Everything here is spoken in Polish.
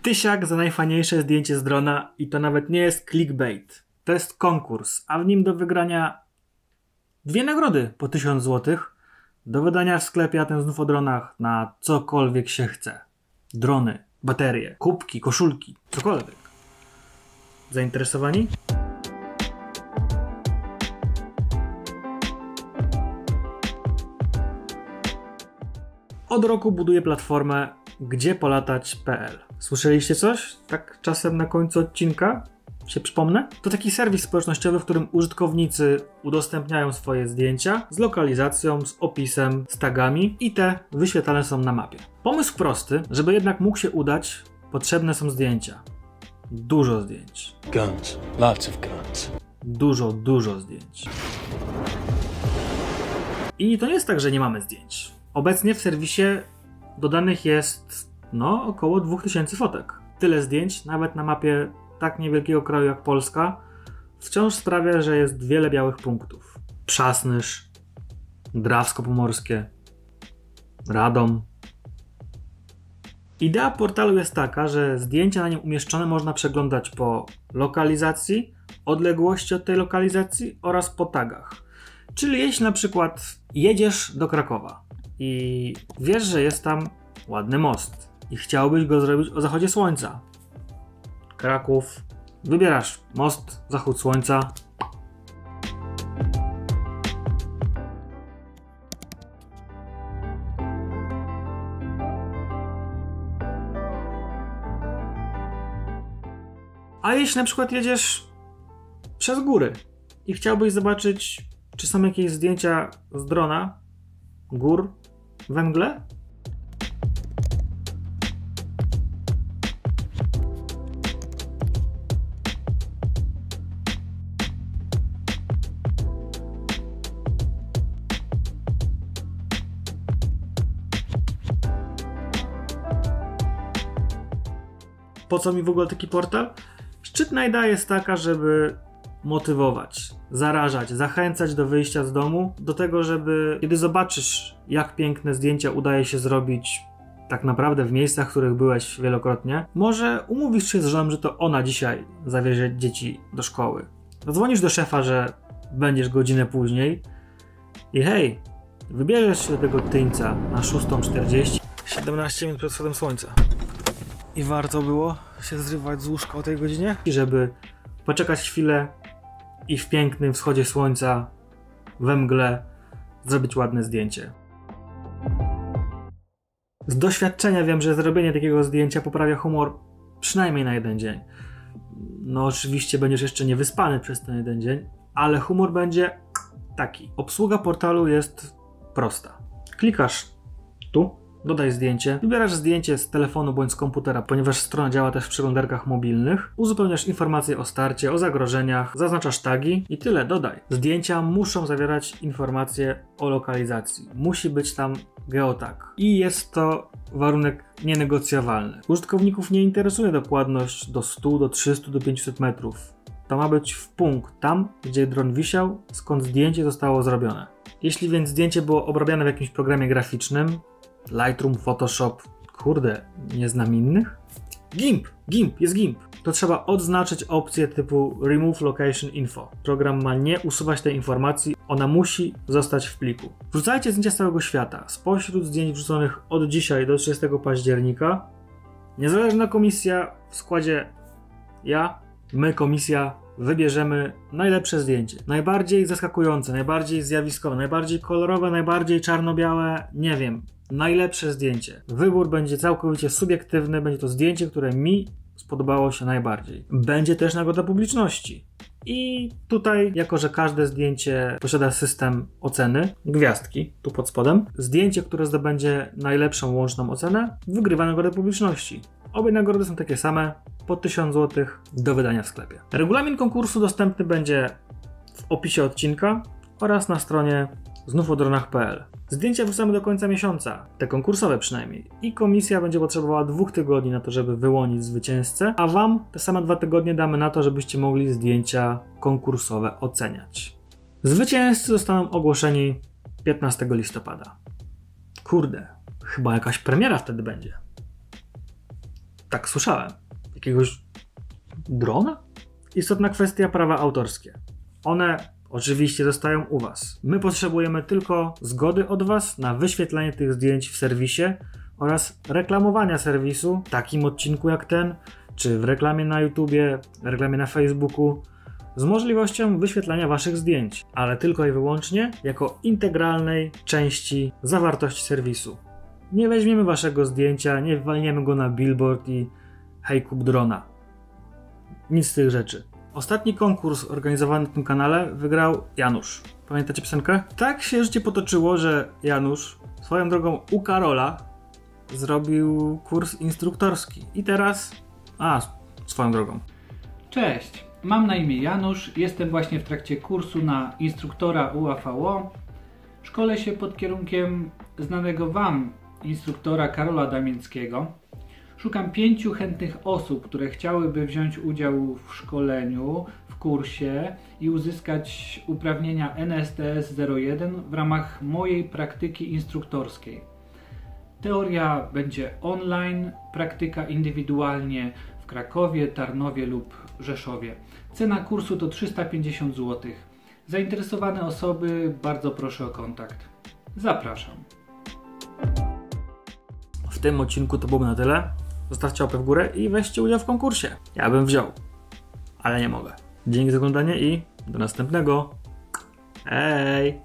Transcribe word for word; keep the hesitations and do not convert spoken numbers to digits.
Tysiak za najfajniejsze zdjęcie z drona i to nawet nie jest clickbait. To jest konkurs, a w nim do wygrania dwie nagrody po tysiąc złotych. Do wydania w sklepie, a ten znów o dronach na cokolwiek się chce. Drony, baterie, kubki, koszulki, cokolwiek. Zainteresowani? Od roku buduję platformę gdzie polatać kropka pe el. Słyszeliście coś? Tak czasem na końcu odcinka się przypomnę? To taki serwis społecznościowy, w którym użytkownicy udostępniają swoje zdjęcia z lokalizacją, z opisem, z tagami i te wyświetlane są na mapie. Pomysł prosty, żeby jednak mógł się udać, potrzebne są zdjęcia. Dużo zdjęć. Guns. Lots of guns. Dużo, dużo zdjęć. I to nie jest tak, że nie mamy zdjęć. Obecnie w serwisie dodanych jest no około dwa tysiące fotek. Tyle zdjęć, nawet na mapie tak niewielkiego kraju jak Polska, wciąż sprawia, że jest wiele białych punktów. Przasnysz, Drawsko Pomorskie, Radom. Idea portalu jest taka, że zdjęcia na nim umieszczone można przeglądać po lokalizacji, odległości od tej lokalizacji oraz po tagach. Czyli jeśli na przykład jedziesz do Krakowa i wiesz, że jest tam ładny most i chciałbyś go zrobić o zachodzie słońca. Kraków, wybierasz most, zachód słońca. A jeśli na przykład jedziesz przez góry i chciałbyś zobaczyć, czy są jakieś zdjęcia z drona gór we mgle? Po co mi w ogóle taki portal? Szczytna idea jest taka, żeby motywować, zarażać, zachęcać do wyjścia z domu, do tego, żeby kiedy zobaczysz, jak piękne zdjęcia udaje się zrobić tak naprawdę w miejscach, w których byłeś wielokrotnie, może umówisz się z żoną, że to ona dzisiaj zawiezie dzieci do szkoły. Zadzwonisz do szefa, że będziesz godzinę później i hej, wybierzesz się do tego tyńca na szósta czterdzieści, siedemnaście minut przed wschodem słońca. I warto było się zrywać z łóżka o tej godzinie, i żeby poczekać chwilę i w pięknym wschodzie słońca, we mgle, zrobić ładne zdjęcie. Z doświadczenia wiem, że zrobienie takiego zdjęcia poprawia humor przynajmniej na jeden dzień. No oczywiście będziesz jeszcze niewyspany przez ten jeden dzień, ale humor będzie taki. Obsługa portalu jest prosta. Klikasz tu, dodaj zdjęcie, wybierasz zdjęcie z telefonu bądź z komputera, ponieważ strona działa też w przeglądarkach mobilnych, uzupełniasz informacje o starcie, o zagrożeniach, zaznaczasz tagi i tyle, dodaj. Zdjęcia muszą zawierać informacje o lokalizacji. Musi być tam geotag. I jest to warunek nienegocjowalny. Użytkowników nie interesuje dokładność do stu, do trzystu, do pięciuset metrów. To ma być w punkt, tam gdzie dron wisiał, skąd zdjęcie zostało zrobione. Jeśli więc zdjęcie było obrabiane w jakimś programie graficznym, Lightroom, Photoshop, kurde, nie znam innych? GIMP, GIMP, jest GIMP. To trzeba odznaczyć opcję typu Remove Location Info. Program ma nie usuwać tej informacji, ona musi zostać w pliku. Wrzucajcie zdjęcia z całego świata. Spośród zdjęć wrzuconych od dzisiaj do trzydziestego października niezależna komisja w składzie ja, my, komisja, wybierzemy najlepsze zdjęcie. Najbardziej zaskakujące, najbardziej zjawiskowe, najbardziej kolorowe, najbardziej czarno-białe, nie wiem. Najlepsze zdjęcie. Wybór będzie całkowicie subiektywny, będzie to zdjęcie, które mi spodobało się najbardziej. Będzie też nagroda publiczności. I tutaj, jako że każde zdjęcie posiada system oceny, gwiazdki, tu pod spodem, zdjęcie, które zdobędzie najlepszą łączną ocenę, wygrywa nagrodę publiczności. Obie nagrody są takie same, po tysiąc złotych do wydania w sklepie. Regulamin konkursu dostępny będzie w opisie odcinka oraz na stronie znów o dronach kropka pe el. Zdjęcia wrzucamy do końca miesiąca, te konkursowe przynajmniej. I komisja będzie potrzebowała dwóch tygodni na to, żeby wyłonić zwycięzcę, a wam te same dwa tygodnie damy na to, żebyście mogli zdjęcia konkursowe oceniać. Zwycięzcy zostaną ogłoszeni piętnastego listopada. Kurde, chyba jakaś premiera wtedy będzie. tak słyszałem. Jakiegoś drona? Istotna kwestia prawa autorskie. One oczywiście zostają u Was. My potrzebujemy tylko zgody od Was na wyświetlanie tych zdjęć w serwisie oraz reklamowania serwisu w takim odcinku jak ten, czy w reklamie na YouTubie, w reklamie na Facebooku, z możliwością wyświetlania Waszych zdjęć, ale tylko i wyłącznie jako integralnej części zawartości serwisu. Nie weźmiemy Waszego zdjęcia, nie walniemy go na billboard i hej, kup drona. Nic z tych rzeczy. Ostatni konkurs organizowany na tym kanale wygrał Janusz. Pamiętacie piosenkę? Tak się życie potoczyło, że Janusz swoją drogą u Karola zrobił kurs instruktorski. I teraz... A, swoją drogą. Cześć, mam na imię Janusz, jestem właśnie w trakcie kursu na instruktora U A V O. Szkolę się pod kierunkiem znanego Wam instruktora Karola Damińskiego. Szukam pięciu chętnych osób, które chciałyby wziąć udział w szkoleniu, w kursie i uzyskać uprawnienia N S T S zero jeden w ramach mojej praktyki instruktorskiej. Teoria będzie online, praktyka indywidualnie w Krakowie, Tarnowie lub Rzeszowie. Cena kursu to trzysta pięćdziesiąt złotych. Zainteresowane osoby bardzo proszę o kontakt. Zapraszam. W tym odcinku to byłoby na tyle. Zostawcie łapę w górę i weźcie udział w konkursie. Ja bym wziął, ale nie mogę. Dzięki za oglądanie i do następnego. Hej!